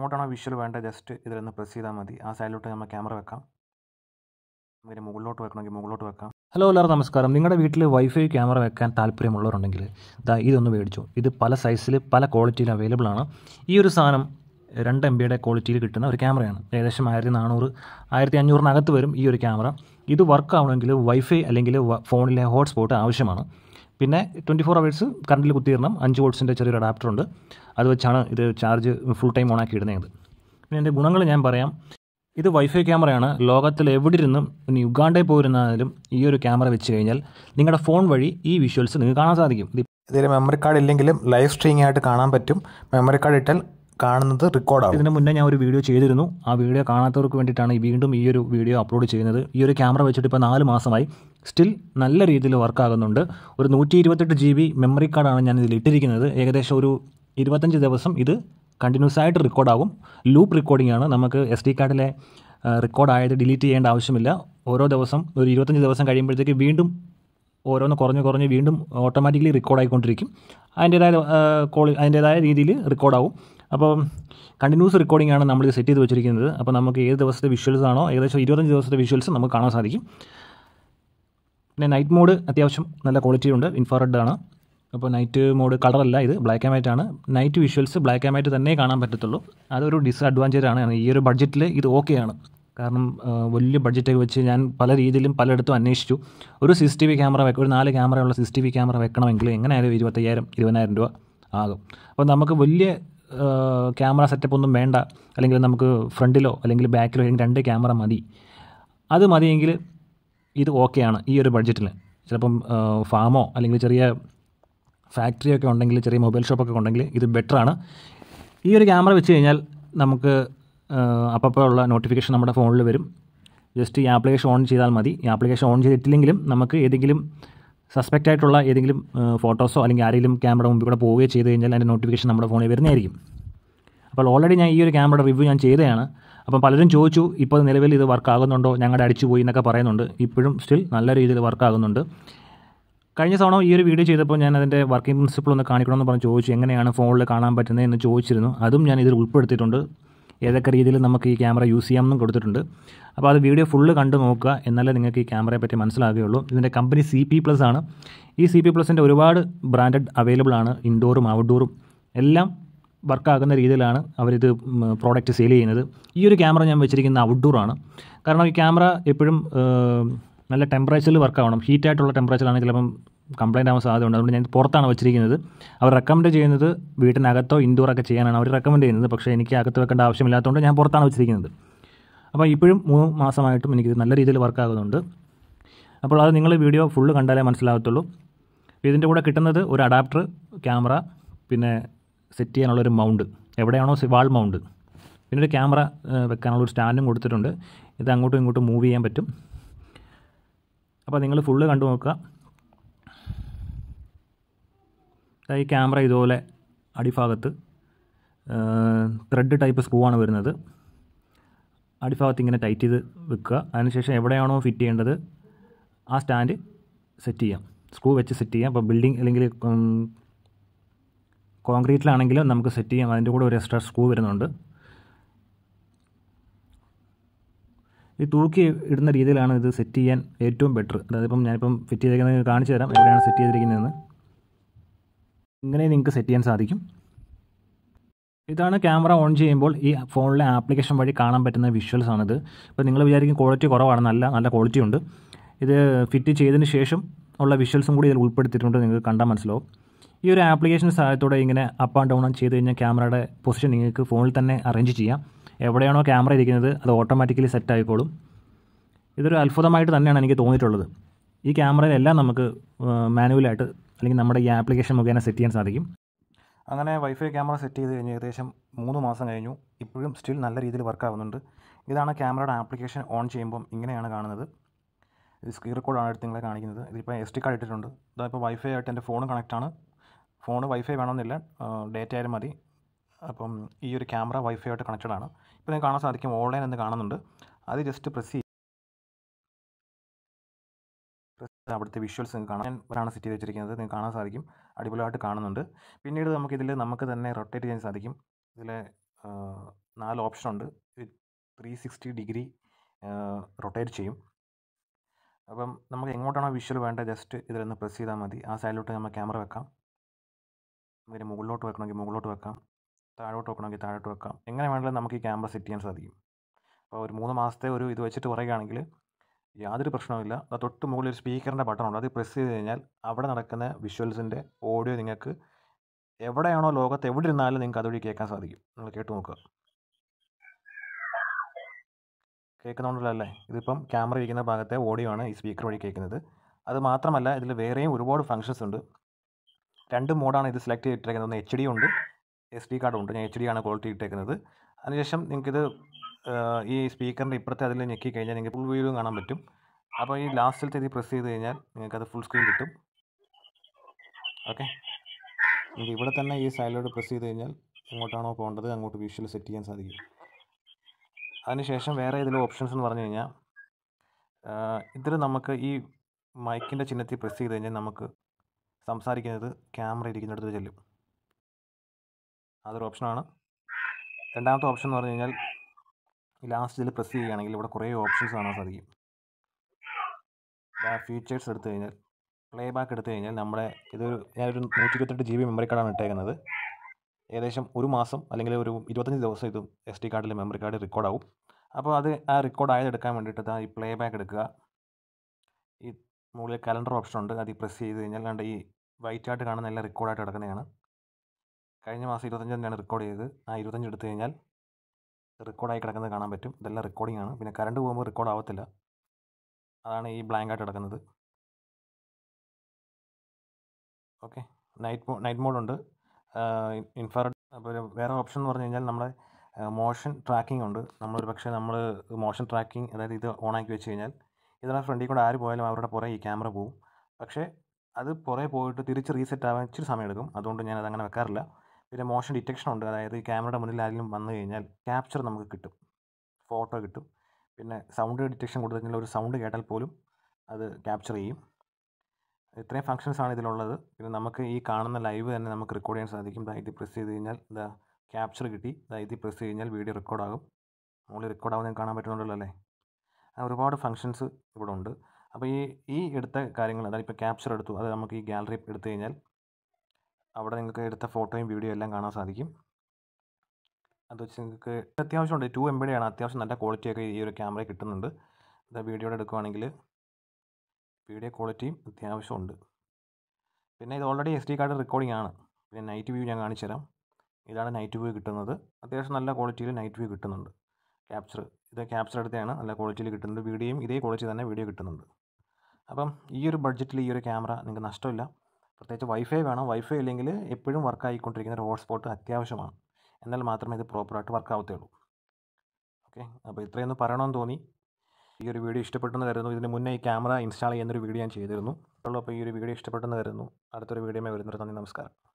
എങ്ങോട്ടാണോ visual വേണ്ടത് just ഇതിലൊന്ന് press ചെയ്താൽ മതി. ആ സൈഡിലോട്ട് നമ്മൾ ക്യാമറ വെക്കാം. ഇതിന് മുകളിലോട്ട് വെക്കണമെങ്കിൽ മുകളിലോട്ട് വെക്കാം. ഹലോ എല്ലാവർക്കും നമസ്കാരം. നിങ്ങളുടെ വീട്ടിൽ വൈഫൈ ക്യാമറ വെക്കാൻ താല്പര്യമുള്ളവരുണ്ടെങ്കിൽ ഇതൊന്ന് മേടിച്ചു. ഇത് പല സൈസിൽ പല ക്വാളിറ്റിയിൽ അവൈലബിൾ ആണ്. ഈ ഒരു സാധനം 2 MB ക്വാളിറ്റിയിൽ കിട്ടുന്ന ഒരു ക്യാമറയാണ്. ഏകദേശം 1400 1500 വരും ഈ ഒരു ക്യാമറ. ഇത് വർക്ക് ആവണമെങ്കിൽ വൈഫൈ അല്ലെങ്കിൽ ഫോണിലെ ഹോട്ട്സ്പോട്ട് ആവശ്യമാണ്. പിന്നെ 24 hours കറണ്ടിൽ കുത്തിയിടണം. 5 വോൾട്ട്സിൻ്റെ ചെറിയൊരു അഡാപ്റ്റർ ഉണ്ട്. അത് വെച്ചാണ് ഇത് ചാർജ് ഫുൾ ടൈം ഓണാക്കി ഇടുന്നത്. പിന്നെ എൻ്റെ ഗുണങ്ങൾ ഞാൻ പറയാം. ഇത് വൈഫൈ ക്യാമറയാണ്. ലോകത്തിൽ എവിടെ ഇരുന്നും ഇനി യുഗാണ്ടയിൽ പോയിരുന്നാലും ഈ ഒരു ക്യാമറ വെച്ച് കഴിഞ്ഞാൽ നിങ്ങളുടെ ഫോൺ വഴി ഈ വിഷ്വൽസ് നിങ്ങൾക്ക് കാണാൻ സാധിക്കും. ഇതിൽ മെമ്മറി കാർഡ് ഇല്ലെങ്കിലും ലൈവ് സ്ട്രീമിംഗ് ആയിട്ട് കാണാൻ പറ്റും. മെമ്മറി കാർഡ് ഇട്ടാൽ കാണുന്നത് റെക്കോർഡാകും. ഇതിന് മുന്നേ ഞാൻ ഒരു വീഡിയോ ചെയ്തിരുന്നു. ആ വീഡിയോ കാണാത്തവർക്ക് വേണ്ടിയിട്ടാണ് വീണ്ടും ഈ ഒരു വീഡിയോ അപ്ലോഡ് ചെയ്യുന്നത്. ഈ ഒരു ക്യാമറ വെച്ചിട്ട് ഇപ്പോൾ 4 മാസമായി. സ്റ്റിൽ നല്ല രീതിയിൽ വർക്കാകുന്നുണ്ട്. ഒരു 128 GB മെമ്മറി കാർഡാണ് ഞാൻ ഇതിൽ ഇട്ടിരിക്കുന്നത്. ഏകദേശം ഒരു 25 ദിവസം ഇത് കണ്ടിന്യൂസ് ആയിട്ട് റെക്കോർഡാകും. ലൂപ്പ് റെക്കോർഡിംഗ് ആണ്. നമുക്ക് SD കാർഡിലെ റെക്കോർഡായത് ഡിലീറ്റ് ചെയ്യേണ്ട ആവശ്യമില്ല. ഓരോ ദിവസം ഒരു 25 ദിവസം കഴിയുമ്പോഴത്തേക്ക് വീണ്ടും ഓരോന്ന് കുറഞ്ഞ് വീണ്ടും ഓട്ടോമാറ്റിക്കലി റെക്കോർഡായിക്കൊണ്ടിരിക്കും. അതിൻ്റേതായ രീതിയിൽ റെക്കോർഡാവും. അപ്പോൾ കണ്ടിന്യൂസ് റെക്കോർഡിംഗ് ആണ് നമ്മളിത് സെറ്റ് ചെയ്ത് വെച്ചിരിക്കുന്നത്. അപ്പോൾ നമുക്ക് ഏത് ദിവസത്തെ വിഷ്വൽസ് ആണോ ഏകദേശം 25 ദിവസത്തെ വിഷ്വൽസ് നമുക്ക് കാണാൻ സാധിക്കും. പിന്നെ നൈറ്റ് മോഡ് അത്യാവശ്യം നല്ല ക്വാളിറ്റി ഉണ്ട്. ഇൻഫ്രാറെഡ് ആണ്. അപ്പോൾ നൈറ്റ് മോഡ് കളറല്ല, ഇത് ബ്ലാക്ക് ആൻഡ് വൈറ്റ് ആണ്. Night visuals black and white തന്നെ കാണാൻ പറ്റത്തുള്ളൂ. അതൊരു ഡിസ്അഡ്വാൻറ്റേജ് ആണ്. ഈ ഒരു ബഡ്ജറ്റിൽ ഇത് ഓക്കെയാണ്. കാരണം വലിയ ബഡ്ജറ്റൊക്കെ വെച്ച് ഞാൻ പല രീതിയിലും പലയിടത്തും അന്വേഷിച്ചു. ഒരു CCTV ക്യാമറ ഒരു 4 ക്യാമറയുള്ള CCTV ക്യാമറ വെക്കണമെങ്കിൽ എങ്ങനെയായാലും 25,000-20,000 രൂപ ആകും. അപ്പോൾ നമുക്ക് വലിയ ക്യാമറ സെറ്റപ്പ് ഒന്നും വേണ്ട. അല്ലെങ്കിൽ നമുക്ക് ഫ്രണ്ടിലോ അല്ലെങ്കിൽ ബാക്കിലോ അല്ലെങ്കിൽ 2 ക്യാമറ മതി. അത് മതിയെങ്കിൽ ഇത് ഓക്കെയാണ് ഈ ഒരു ബഡ്ജറ്റിൽ. ചിലപ്പം ഫാമോ അല്ലെങ്കിൽ ചെറിയ ഫാക്ടറിയൊക്കെ ഉണ്ടെങ്കിൽ, ചെറിയ മൊബൈൽ ഷോപ്പൊക്കെ ഉണ്ടെങ്കിൽ ഇത് ബെറ്ററാണ്. ഈ ഒരു ക്യാമറ വെച്ച് കഴിഞ്ഞാൽ നമുക്ക് അപ്പോൾ ഉള്ള നോട്ടിഫിക്കേഷൻ നമ്മുടെ ഫോണിൽ വരും. ജസ്റ്റ് ഈ ആപ്ലിക്കേഷൻ ഓൺ ചെയ്താൽ മതി. ഈ ആപ്ലിക്കേഷൻ ഓൺ ചെയ്തിട്ടില്ലെങ്കിലും നമുക്ക് ഏതെങ്കിലും സസ്പെക്റ്റ് ആയിട്ടുള്ള ഏതെങ്കിലും ഫോട്ടോസോ അല്ലെങ്കിൽ ആരെങ്കിലും ക്യാമറ മുമ്പിൽ കൂടെ പോവുകയോ ചെയ്ത് കഴിഞ്ഞാൽ അതിൻ്റെ നോട്ടിഫിക്കേഷൻ നമ്മുടെ ഫോണിൽ വരുന്നതായിരിക്കും. അപ്പോൾ ഓൾറെഡി ഞാൻ ഈ ഒരു ക്യാമറയുടെ റിവ്യൂ ഞാൻ ചെയ്തതാണ്. അപ്പം പലരും ചോദിച്ചു ഇപ്പോൾ നിലവിൽ ഇത് വർക്ക് ആകുന്നുണ്ടോ, ഞങ്ങളുടെ അടിച്ചു പോയി എന്നൊക്കെ പറയുന്നുണ്ട്. ഇപ്പോഴും സ്റ്റിൽ നല്ല രീതിയിൽ വർക്ക് ആകുന്നുണ്ട്. കഴിഞ്ഞ തവണ ഈ ഒരു വീഡിയോ ചെയ്തപ്പോൾ ഞാൻ അതിൻ്റെ വർക്കിംഗ് പ്രിൻസിപ്പിൾ ഒന്ന് കാണിക്കണമെന്ന് പറഞ്ഞ് ചോദിച്ചു. എങ്ങനെയാണ് ഫോണിൽ കാണാൻ പറ്റുന്നത് എന്ന് ചോദിച്ചിരുന്നു. അതും ഞാൻ ഇതിൽ ഉൾപ്പെടുത്തിയിട്ടുണ്ട്. ഏതൊക്കെ രീതിയിൽ നമുക്ക് ഈ ക്യാമറ യൂസ് ചെയ്യാമെന്നും കൊടുത്തിട്ടുണ്ട്. അപ്പോൾ അത് വീഡിയോ ഫുള്ള് കണ്ടു നോക്കുക, എന്നാലേ നിങ്ങൾക്ക് ഈ ക്യാമറയെ പറ്റി മനസ്സിലാകുകയുള്ളൂ. ഇതിൻ്റെ കമ്പനി CP+ ആണ്. ഈ CP+ൻ്റെ ഒരുപാട് ബ്രാൻഡഡ് അവൈലബിൾ ആണ്. ഇൻഡോറും ഔട്ട്ഡോറും എല്ലാം വർക്കാകുന്ന രീതിയിലാണ് അവരിത് പ്രോഡക്റ്റ് സെയിൽ ചെയ്യുന്നത്. ഈ ഒരു ക്യാമറ ഞാൻ വെച്ചിരിക്കുന്ന ഔട്ട്ഡോറാണ്. കാരണം ഈ ക്യാമറ എപ്പോഴും നല്ല ടെമ്പറേച്ചറിൽ വർക്കാവണം. ഹീറ്റായിട്ടുള്ള ടെമ്പറേച്ചറിലാണ് ചിലപ്പം കംപ്ലൈൻറ്റ് ആവാൻ സാധ്യതയുണ്ട്. അതുകൊണ്ട് ഞാൻ പുറത്താണ് വെച്ചിരിക്കുന്നത്. അവർ റെക്കമെൻഡ് ചെയ്യുന്നത് വീട്ടിനകത്തോ ഇൻഡോറൊക്കെ ചെയ്യാനാണ് അവർ റെക്കമെൻഡ് ചെയ്യുന്നത്. പക്ഷേ എനിക്ക് അകത്ത് വെക്കേണ്ട ആവശ്യമില്ലാത്തതുകൊണ്ട് ഞാൻ പുറത്താണ് വെച്ചിരിക്കുന്നത്. അപ്പോൾ ഇപ്പോഴും 3 മാസമായിട്ടും എനിക്കിത് നല്ല രീതിയിൽ വർക്കാകുന്നുണ്ട്. അപ്പോൾ അത് നിങ്ങൾ വീഡിയോ ഫുള്ള് കണ്ടാലേ മനസ്സിലാകത്തുള്ളൂ. ഇതിൻ്റെ കൂടെ കിട്ടുന്നത് ഒരു അഡാപ്റ്റർ, ക്യാമറ, പിന്നെ സെറ്റ് ചെയ്യാനുള്ളൊരു മൗണ്ട്, എവിടെയാണോ വാൾ മൗണ്ട്, പിന്നെ ഒരു ക്യാമറ വെക്കാനുള്ളൊരു സ്റ്റാൻഡും കൊടുത്തിട്ടുണ്ട്. ഇത് അങ്ങോട്ടും ഇങ്ങോട്ടും മൂവ് ചെയ്യാൻ പറ്റും. അപ്പോൾ നിങ്ങൾ ഫുള്ള് കണ്ടു നോക്കുക. ഈ ക്യാമറ ഇതുപോലെ അടിഭാഗത്ത് ത്രെഡ് ടൈപ്പ് സ്ക്രൂ ആണ് വരുന്നത്. അടിഭാഗത്ത് ഇങ്ങനെ ടൈറ്റ് ചെയ്ത് വെക്കുക. അതിനുശേഷം എവിടെയാണോ ഫിറ്റ് ചെയ്യേണ്ടത് ആ സ്റ്റാൻഡ് സെറ്റ് ചെയ്യാം, സ്ക്രൂ വെച്ച് സെറ്റ് ചെയ്യാം. അപ്പോൾ ബിൽഡിംഗ് അല്ലെങ്കിൽ കോൺക്രീറ്റിലാണെങ്കിലും നമുക്ക് സെറ്റ് ചെയ്യാം. അതിൻ്റെ കൂടെ ഒരു എക്സ്ട്രാ സ്ക്രൂ വരുന്നുണ്ട്. ഈ തൂക്കി ഇടുന്ന രീതിയിലാണ് ഇത് സെറ്റ് ചെയ്യാൻ ഏറ്റവും ബെറ്റർ. അതായത് ഞാനിപ്പം ഫിറ്റ് ചെയ്തിരിക്കുന്നത് കാണിച്ചു തരാം എവിടെയാണ് സെറ്റ് ചെയ്തിരിക്കുന്നതെന്ന്. ഇങ്ങനെ നിങ്ങൾക്ക് സെറ്റ് ചെയ്യാൻ സാധിക്കും. ഇതാണ് ക്യാമറ ഓൺ ചെയ്യുമ്പോൾ ഈ ഫോണിലെ ആപ്ലിക്കേഷൻ വഴി കാണാൻ പറ്റുന്ന വിഷ്വൽസ് ആണിത്. ഇപ്പോൾ നിങ്ങൾ വിചാരിക്കും ക്വാളിറ്റി കുറവാണ്, നല്ല ക്വാളിറ്റി ഉണ്ട്. ഇത് ഫിറ്റ് ചെയ്തതിന് ശേഷം ഉള്ള വിഷ്വൽസും കൂടി ഇതിൽ ഉൾപ്പെടുത്തിയിട്ടുണ്ട്. നിങ്ങൾക്ക് കണ്ടാൽ മനസ്സിലാവും. ഈ ഒരു ആപ്ലിക്കേഷൻ സഹായത്തോടെ ഇങ്ങനെ അപ്പ് ആൻഡ് ഡൗൺ ചെയ്ത് കഴിഞ്ഞാൽ ക്യാമറയുടെ പൊസിഷൻ നിങ്ങൾക്ക് ഫോണിൽ തന്നെ അറേഞ്ച് ചെയ്യാം. എവിടെയാണോ ക്യാമറ ഇരിക്കുന്നത് അത് ഓട്ടോമാറ്റിക്കലി സെറ്റ് ആയിക്കോളും. ഇതൊരു അത്ഭുതമായിട്ട് തന്നെയാണ് എനിക്ക് തോന്നിയിട്ടുള്ളത്. ഈ ക്യാമറയിലെല്ലാം നമുക്ക് മാനുവലായിട്ട് അല്ലെങ്കിൽ നമ്മുടെ ഈ ആപ്ലിക്കേഷൻ മുഖേന സെറ്റ് ചെയ്യാൻ സാധിക്കും. അങ്ങനെ വൈഫൈ ക്യാമറ സെറ്റ് ചെയ്ത് കഴിഞ്ഞ് ഏകദേശം 3 മാസം കഴിഞ്ഞു. ഇപ്പോഴും സ്റ്റിൽ നല്ല രീതിയിൽ വർക്കാവുന്നുണ്ട്. ഇതാണ് ക്യാമറയുടെ ആപ്ലിക്കേഷൻ ഓൺ ചെയ്യുമ്പം ഇങ്ങനെയാണ് കാണുന്നത്. ഇത് സ്ക്രീൻ റെക്കോർഡാണ് എടുത്ത് നിങ്ങളെ കാണിക്കുന്നത്. ഇതിപ്പോൾ SD കാർഡ് ഇട്ടിട്ടുണ്ട്. ഇതായപ്പോൾ വൈഫൈ ആയിട്ട് എൻ്റെ ഫോൺ കണക്റ്റാണ്. ഫോണ് വൈഫൈ വേണമെന്നില്ല, ഡേറ്റ ആയാലും മതി. അപ്പം ഈ ഒരു ക്യാമറ വൈഫൈ ആയിട്ട് കണക്റ്റഡ് ആണ്. ഇപ്പോൾ നിങ്ങൾക്ക് കാണാൻ സാധിക്കും ഓൺലൈൻ എന്ന് കാണുന്നുണ്ട്. അത് ജസ്റ്റ് പ്രസ് ചെയ്യും, അവിടുത്തെ വിഷ്വൽസ് നിങ്ങൾക്ക് കാണാൻ ഒരാണ് സെറ്റ് ചെയ്ത് വെച്ചിരിക്കുന്നത്. നിങ്ങൾക്ക് കാണാൻ സാധിക്കും, അടിപൊളിയായിട്ട് കാണുന്നുണ്ട്. പിന്നീട് നമുക്ക് തന്നെ റൊട്ടേറ്റ് ചെയ്യാൻ സാധിക്കും. ഇതിലെ 4 ഓപ്ഷനുണ്ട്. 360 ഡിഗ്രി റൊട്ടേറ്റ് ചെയ്യും. അപ്പം നമുക്ക് എങ്ങോട്ടാണോ വിഷ്വൽ വേണ്ടത് ജസ്റ്റ് ഇതിലൊന്ന് പ്രസ് ചെയ്താൽ മതി. ആ സൈഡിലോട്ട് നമ്മൾ ക്യാമറ വെക്കാം. ഇതിന് മുകളിലോട്ട് വെക്കണമെങ്കിൽ മുകളിലോട്ട് വെക്കാം, താഴോട്ട് വെക്കണമെങ്കിൽ താഴോട്ട് വെക്കാം. എങ്ങനെ വേണമെങ്കിലും നമുക്ക് ഈ ക്യാമറ സെറ്റ് ചെയ്യാൻ സാധിക്കും. അപ്പോൾ ഒരു 3 മാസത്തെ ഒരു ഇത് വെച്ചിട്ട് പറയുകയാണെങ്കിൽ യാതൊരു പ്രശ്നവുമില്ല. തൊട്ട് മുകളിൽ ഒരു സ്പീക്കറിൻ്റെ ബട്ടണുണ്ട്. അത് പ്രസ് ചെയ്ത് കഴിഞ്ഞാൽ അവിടെ നടക്കുന്ന വിഷ്വൽസിൻ്റെ ഓഡിയോ നിങ്ങൾക്ക് എവിടെയാണോ ലോകത്ത് എവിടെ ഇരുന്നാലും നിങ്ങൾക്ക് അതുവഴി കേൾക്കാൻ സാധിക്കും. നിങ്ങൾ കേട്ട് നോക്കുക. കേൾക്കുന്നുണ്ടല്ലോ അല്ലേ? ഇതിപ്പം ക്യാമറ ഇരിക്കുന്ന ഭാഗത്തെ ഓഡിയോ ആണ് ഈ സ്പീക്കർ വഴി കേൾക്കുന്നത്. അത് മാത്രമല്ല ഇതിൽ വേറെയും ഒരുപാട് ഫങ്ഷൻസ് ഉണ്ട്. 2 മോഡാണ് ഇത് സെലക്ട് ചെയ്തിട്ടേക്കുന്നത്. ഒന്ന് HD ഉണ്ട്, SD കാർഡും ഉണ്ട്. ഞാൻ HD ആണ് ക്വാളിറ്റി ഇട്ടേക്കുന്നത്. അതിനുശേഷം നിങ്ങൾക്കിത് ഈ സ്പീക്കറിൻ്റെ ഇപ്പുറത്തെ അതിൽ ഞെക്കി കഴിഞ്ഞാൽ നിങ്ങൾക്ക് ഫുൾ വ്യൂവും കാണാൻ പറ്റും. അപ്പോൾ ഈ ലാസ്റ്റിലത്തെ ഇത് പ്രസ് ചെയ്ത് കഴിഞ്ഞാൽ നിങ്ങൾക്കത് ഫുൾ സ്ക്രീൻ കിട്ടും. ഓക്കെ, നിങ്ങൾക്ക് ഇവിടെ തന്നെ ഈ സൈഡിലോട്ട് പ്രസ് ചെയ്ത് കഴിഞ്ഞാൽ എങ്ങോട്ടാണോ പോകേണ്ടത് അങ്ങോട്ട് വിഷ്വൽ സെറ്റ് ചെയ്യാൻ സാധിക്കും. അതിനുശേഷം വേറെ ഇതിൽ ഓപ്ഷൻസ് എന്ന് പറഞ്ഞു കഴിഞ്ഞാൽ ഇതിൽ നമുക്ക് ഈ മൈക്കിൻ്റെ ചിഹ്നത്തിൽ പ്രസ് ചെയ്ത് കഴിഞ്ഞാൽ നമുക്ക് സംസാരിക്കുന്നത് ക്യാമറ ഇരിക്കുന്നിടത്ത് ചെല്ലും. അതൊരു ഓപ്ഷനാണ്. രണ്ടാമത്തെ ഓപ്ഷൻ എന്ന് പറഞ്ഞു കഴിഞ്ഞാൽ ഈ ലാസ്റ്റ് ഇതിൽ പ്രസ് ചെയ്യുകയാണെങ്കിൽ ഇവിടെ കുറേ ഓപ്ഷൻസ് കാണാൻ സാധിക്കും. ഫീച്ചേഴ്സ് എടുത്തു കഴിഞ്ഞാൽ പ്ലേ ബാക്ക് എടുത്തു കഴിഞ്ഞാൽ ഞാനൊരു 128 GB മെമ്മറി കാർഡാണ് ഇട്ടേക്കുന്നത്. ഏകദേശം 1 മാസം അല്ലെങ്കിൽ ഒരു 25 ദിവസം ഇത് SD കാർഡിൽ മെമ്മറി കാർഡ് റെക്കോർഡാവും. അപ്പോൾ ആ റെക്കോർഡ് ആയതെടുക്കാൻ വേണ്ടിയിട്ട് ഈ പ്ലേ ബാക്ക് എടുക്കുക. ഈ മുകളിൽ കലണ്ടർ ഓപ്ഷൻ ഉണ്ട്. അത് പ്രസ് ചെയ്ത് കഴിഞ്ഞാൽ ഈ വൈറ്റ് ആയിട്ട് കാണുന്ന എല്ലാം റെക്കോർഡായിട്ട് കിടക്കുന്നതാണ്. കഴിഞ്ഞ മാസം 25 തന്നെയാണ് റെക്കോർഡ് ചെയ്തത്. ആ 25 എടുത്തു കഴിഞ്ഞാൽ റെക്കോർഡായി കിടക്കുന്നത് കാണാൻ പറ്റും. ഇതെല്ലാം റെക്കോർഡിംഗ് ആണ്. പിന്നെ കറണ്ട് പോകുമ്പോൾ റെക്കോർഡ് ആവത്തില്ല. അതാണ് ഈ ബ്ലാങ്ക് ആയിട്ട് കിടക്കുന്നത്. ഓക്കെ, നൈറ്റ് മോഡുണ്ട്, ഇൻഫ്രാറെഡ്. അപ്പോൾ വേറെ ഓപ്ഷൻ എന്ന് പറഞ്ഞു കഴിഞ്ഞാൽ നമ്മുടെ മോഷൻ ട്രാക്കിംഗ് ഉണ്ട്. നമ്മളൊരു പക്ഷേ മോഷൻ ട്രാക്കിംഗ്, അതായത് ഇത് ഓണാക്കി വെച്ച് കഴിഞ്ഞാൽ ഇതിൻ്റെ ഫ്രണ്ടിൽ കൂടെ ആര് പോയാലും അവരുടെ പുറകെ ഈ ക്യാമറ പോകും. പക്ഷേ അത് പുറകെ പോയിട്ട് തിരിച്ച് റീസെറ്റ് ആവാൻ ഇച്ചിരി സമയമെടുക്കും. അതുകൊണ്ട് ഞാനത് അങ്ങനെ വെക്കാറില്ല. പിന്നെ മോഷൻ ഡിറ്റക്ഷൻ ഉണ്ട്. അതായത് ഈ ക്യാമറയുടെ മുന്നിൽ ആരെങ്കിലും വന്നു കഴിഞ്ഞാൽ ക്യാപ്ചർ നമുക്ക് കിട്ടും, ഫോട്ടോ കിട്ടും. പിന്നെ സൗണ്ട് ഡിറ്റക്ഷൻ കൊടുത്തു കഴിഞ്ഞാൽ ഒരു സൗണ്ട് കേട്ടാൽ പോലും അത് ക്യാപ്ചർ ചെയ്യും. ഇത്രയും ഫങ്ഷൻസാണ് ഇതിലുള്ളത്. പിന്നെ നമുക്ക് ഈ കാണുന്ന ലൈവ് തന്നെ നമുക്ക് റെക്കോർഡ് ചെയ്യാൻ സാധിക്കും. ഇത് പ്രസ് ചെയ്ത് കഴിഞ്ഞാൽ ക്യാപ്ചർ കിട്ടി. ഇത് പ്രസ് ചെയ്ത് കഴിഞ്ഞാൽ വീഡിയോ റെക്കോർഡാകും. മുകളിൽ റെക്കോർഡാകുന്നത് കാണാൻ പറ്റുന്നുണ്ടല്ലോ അല്ലേ? ഒരുപാട് ഫങ്ഷൻസ് ഇവിടെ ഉണ്ട്. അപ്പോൾ ഈ എടുത്ത കാര്യങ്ങൾ, അതായത് ഇപ്പോൾ ക്യാപ്ചർ എടുത്തു, അത് നമുക്ക് ഈ ഗാലറി എടുത്തു കഴിഞ്ഞാൽ അവിടെ നിങ്ങൾക്ക് എടുത്ത ഫോട്ടോയും വീഡിയോ എല്ലാം കാണാൻ സാധിക്കും. അത് വെച്ച് നിങ്ങൾക്ക് അത്യാവശ്യമുണ്ട്. 2 MB ആണ്. അത്യാവശ്യം നല്ല ക്വാളിറ്റിയൊക്കെ ഈ ഒരു ക്യാമറ കിട്ടുന്നുണ്ട്. വീഡിയോയുടെ എടുക്കുകയാണെങ്കിൽ വീഡിയോ ക്വാളിറ്റിയും അത്യാവശ്യമുണ്ട്. പിന്നെ ഇത് ഓൾറെഡി SD കാർഡ് റെക്കോർഡിംഗ് ആണ്. പിന്നെ നൈറ്റ് വ്യൂ ഞാൻ കാണിച്ചു തരാം. ഇതാണ് നൈറ്റ് വ്യൂ കിട്ടുന്നത്. അത്യാവശ്യം നല്ല ക്വാളിറ്റിയിൽ നൈറ്റ് വ്യൂ കിട്ടുന്നുണ്ട്. ക്യാപ്ചർ എടുത്തതാണ്, നല്ല ക്വാളിറ്റിയിൽ കിട്ടുന്നുണ്ട്. വീഡിയോയും ഇതേ ക്വാളിറ്റി തന്നെ വീഡിയോ കിട്ടുന്നുണ്ട്. അപ്പം ഈ ഒരു ബഡ്ജറ്റിൽ ഈ ഒരു ക്യാമറ നിങ്ങൾക്ക് നഷ്ടമില്ല. പ്രത്യേകിച്ച് വൈഫൈ വേണം. വൈഫൈ ഇല്ലെങ്കിൽ എപ്പോഴും വർക്കായിക്കൊണ്ടിരിക്കുന്ന ഒരു ഹോട്ട്സ്പോട്ട് അത്യാവശ്യമാണ്. എന്നാൽ മാത്രമേ ഇത് പ്രോപ്പറായിട്ട് വർക്കാവത്തുള്ളൂ. ഓക്കെ, അപ്പോൾ ഇത്രയൊന്ന് പറയണമെന്ന് തോന്നി. ഈ ഒരു വീഡിയോ ഇഷ്ടപ്പെട്ടെന്ന് കരുതുന്നു. ഇതിന് മുന്നേ ഈ ക്യാമറ ഇൻസ്റ്റാൾ ചെയ്യുന്നൊരു വീഡിയോ ഞാൻ ചെയ്തിരുന്നു. അപ്പോൾ ഈ ഒരു വീഡിയോ ഇഷ്ടപ്പെട്ടെന്ന് കരുതുന്നു. അടുത്തൊരു വീഡിയോയുമായി വരുന്നൊരു നന്ദി, നമസ്കാരം.